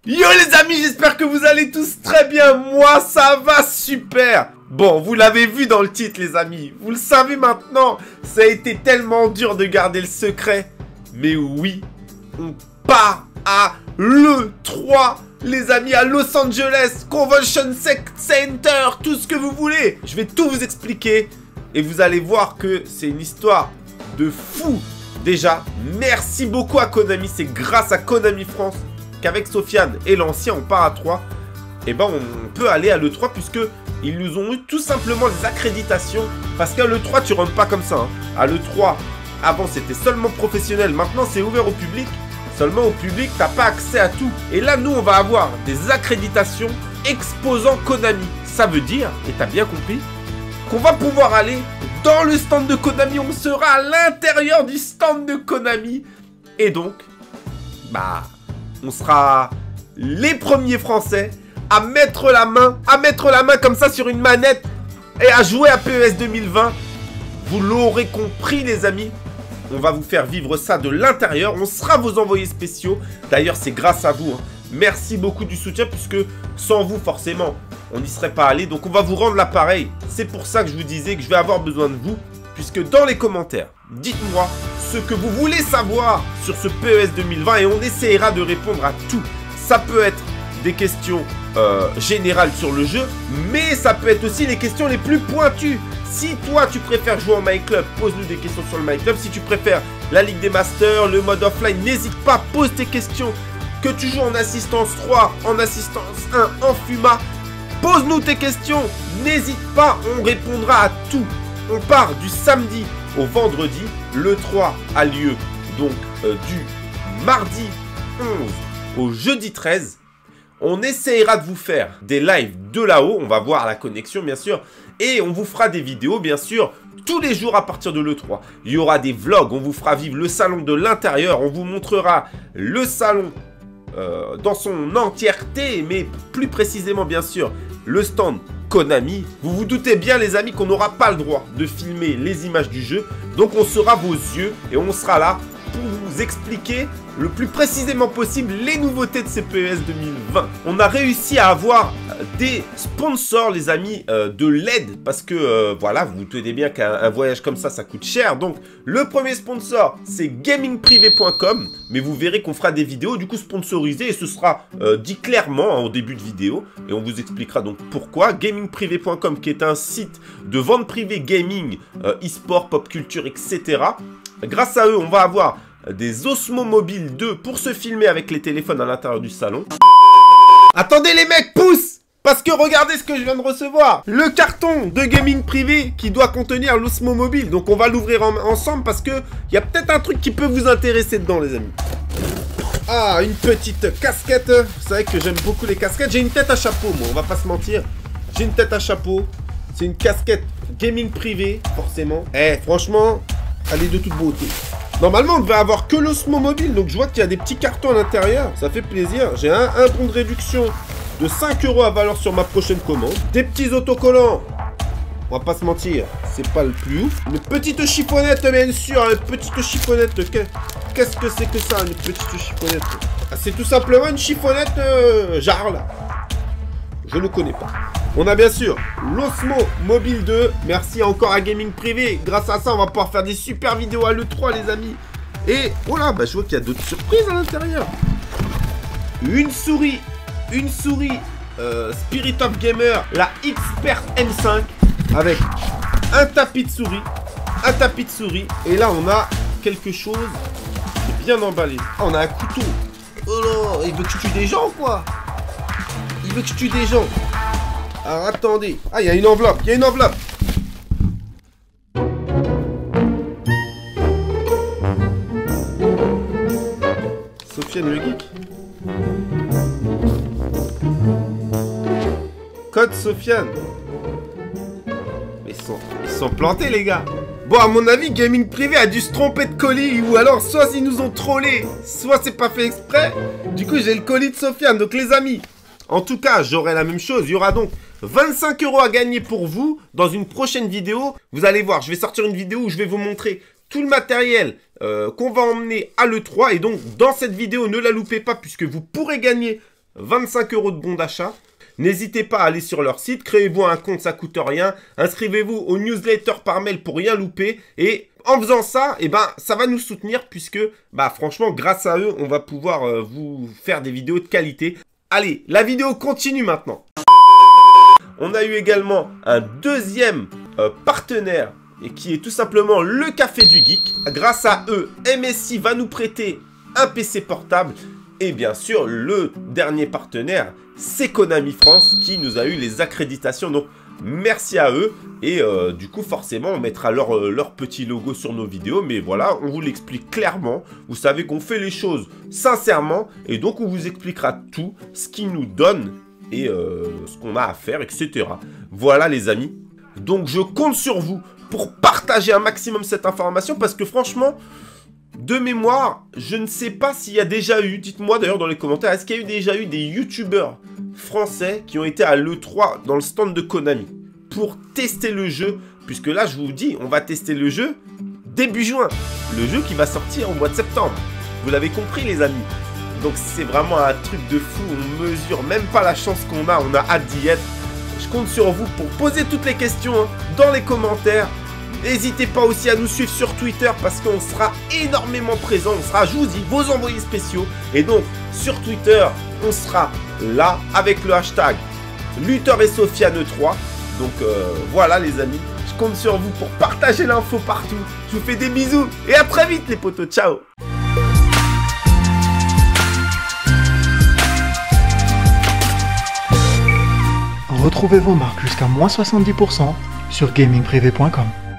Yo les amis, j'espère que vous allez tous très bien. Moi, ça va super. Bon, vous l'avez vu dans le titre les amis. Vous le savez maintenant. Ça a été tellement dur de garder le secret. Mais oui, on part à l'E3. Les amis, à Los Angeles, Convention Center, tout ce que vous voulez. Je vais tout vous expliquer. Et vous allez voir que c'est une histoire de fou. Déjà, merci beaucoup à Konami. C'est grâce à Konami France qu'avec Sofiane et l'ancien, on part à 3. Et ben, on peut aller à l'E3 puisque ils nous ont eu tout simplement des accréditations. Parce qu'à l'E3, tu rentres pas comme ça. Hein. À l'E3, avant, c'était seulement professionnel. Maintenant, c'est ouvert au public. Seulement au public, t'as pas accès à tout. Et là, nous, on va avoir des accréditations exposant Konami. Ça veut dire, et t'as bien compris, qu'on va pouvoir aller dans le stand de Konami. On sera à l'intérieur du stand de Konami. Et donc, bah, on sera les premiers Français à mettre la main comme ça sur une manette et à jouer à PES 2020. Vous l'aurez compris les amis. On va vous faire vivre ça de l'intérieur. On sera vos envoyés spéciaux. D'ailleurs, c'est grâce à vous. Hein. Merci beaucoup du soutien puisque sans vous, forcément, on n'y serait pas allé. Donc, on va vous rendre l'appareil. C'est pour ça que je vous disais que je vais avoir besoin de vous. Puisque dans les commentaires, dites-moi ce que vous voulez savoir sur ce PES 2020 et on essaiera de répondre à tout. Ça peut être des questions générales sur le jeu, mais ça peut être aussi les questions les plus pointues. Si toi tu préfères jouer en My Club, pose-nous des questions sur le My Club. Si tu préfères la Ligue des Masters, le mode offline, n'hésite pas, pose tes questions. Que tu joues en assistance 3, en assistance 1, en FUMA, pose-nous tes questions. N'hésite pas, on répondra à tout. On part du samedi au vendredi. Le 3 a lieu donc du mardi 11 au jeudi 13. On essayera de vous faire des lives de là-haut. On va voir la connexion bien sûr. Et on vous fera des vidéos bien sûr tous les jours à partir de l'E3. Il y aura des vlogs. On vous fera vivre le salon de l'intérieur. On vous montrera le salon dans son entièreté. Mais plus précisément bien sûr le stand Konami. Vous vous doutez bien les amis qu'on n'aura pas le droit de filmer les images du jeu. Donc on sera vos yeux et on sera là pour vous expliquer le plus précisément possible les nouveautés de ces PES 2020. On a réussi à avoir des sponsors les amis de l'aide parce que voilà, vous vous tenez bien qu'un voyage comme ça coûte cher. Donc le premier sponsor c'est gamingprivé.com, mais vous verrez qu'on fera des vidéos du coup sponsorisées et ce sera dit clairement hein, au début de vidéo et on vous expliquera donc pourquoi. Gamingprivé.com qui est un site de vente privée gaming, e-sport, pop culture, etc. Grâce à eux, on va avoir des Osmo Mobile 2 pour se filmer avec les téléphones à l'intérieur du salon. Attendez les mecs, pousse! Parce que regardez ce que je viens de recevoir. Le carton de gaming privé qui doit contenir l'Osmo Mobile. Donc on va l'ouvrir ensemble parce que il y a peut-être un truc qui peut vous intéresser dedans les amis. Ah, une petite casquette. Vous savez que j'aime beaucoup les casquettes. J'ai une tête à chapeau moi, on va pas se mentir. J'ai une tête à chapeau. C'est une casquette gaming privé, forcément. Eh, franchement, elle est de toute beauté. Normalement, on devait avoir que l'Osmo Mobile. Donc, je vois qu'il y a des petits cartons à l'intérieur. Ça fait plaisir. J'ai un bon de réduction de 5 € à valeur sur ma prochaine commande. Des petits autocollants. On va pas se mentir, c'est pas le plus ouf. Une petite chiffonnette, bien sûr. Une petite chiffonnette. Qu'est-ce que c'est que ça, une petite chiffonnette? Ah, c'est tout simplement une chiffonnette Jarl. Je ne connais pas. On a bien sûr l'Osmo Mobile 2. Merci encore à Gaming Privé. Grâce à ça, on va pouvoir faire des super vidéos à l'E3, les amis. Et voilà, bah, je vois qu'il y a d'autres surprises à l'intérieur. Une souris Spirit of Gamer, la Expert M5, avec un tapis de souris. Et là, on a quelque chose qui est bien emballé. Ah, on a un couteau. Oh là, il veut que tu tues des gens, quoi. Il veut que tu tues des gens. Alors attendez. Ah, il y a une enveloppe. Sofiane le geek. Code Sofiane. Mais ils sont plantés les gars. Bon, à mon avis, Gaming Privé a dû se tromper de colis. Ou alors, soit ils nous ont trollés, soit c'est pas fait exprès. Du coup, j'ai le colis de Sofiane. Donc les amis, en tout cas, j'aurai la même chose. Il y aura donc 25 € à gagner pour vous dans une prochaine vidéo. Vous allez voir, je vais sortir une vidéo où je vais vous montrer tout le matériel qu'on va emmener à l'E3. Et donc, dans cette vidéo, ne la loupez pas puisque vous pourrez gagner 25 € de bon d'achat. N'hésitez pas à aller sur leur site, créez-vous un compte, ça coûte rien. Inscrivez-vous aux newsletters par mail pour rien louper. Et en faisant ça, eh ben, ça va nous soutenir puisque, franchement, grâce à eux, on va pouvoir vous faire des vidéos de qualité. Allez, la vidéo continue maintenant. On a eu également un deuxième partenaire et qui est tout simplement le Café du Geek. Grâce à eux, MSI va nous prêter un PC portable. Et bien sûr, le dernier partenaire, c'est Konami France qui nous a eu les accréditations. Donc, merci à eux. Et du coup, forcément, on mettra leur petit logo sur nos vidéos. Mais voilà, on vous l'explique clairement. Vous savez qu'on fait les choses sincèrement. Et donc, on vous expliquera tout, ce qu'ils nous donnent et ce qu'on a à faire, etc. Voilà, les amis. Donc, je compte sur vous pour partager un maximum cette information. Parce que franchement, de mémoire, je ne sais pas s'il y a déjà eu, dites-moi d'ailleurs dans les commentaires, est-ce qu'il y a déjà eu des youtubeurs français qui ont été à l'E3 dans le stand de Konami pour tester le jeu, puisque là je vous dis, on va tester le jeu début juin, le jeu qui va sortir au mois de septembre. Vous l'avez compris les amis. Donc c'est vraiment un truc de fou, on mesure même pas la chance qu'on a, on a hâte d'y être. Je compte sur vous pour poser toutes les questions dans les commentaires. N'hésitez pas aussi à nous suivre sur Twitter parce qu'on sera énormément présent. On sera, je vous dis, vos envoyés spéciaux. Et donc, sur Twitter, on sera là avec le hashtag Luthor et Sofiane 3. Donc, voilà les amis. Je compte sur vous pour partager l'info partout. Je vous fais des bisous et à très vite les potos. Ciao. Retrouvez vos marques jusqu'à -70% sur gamingprivé.com.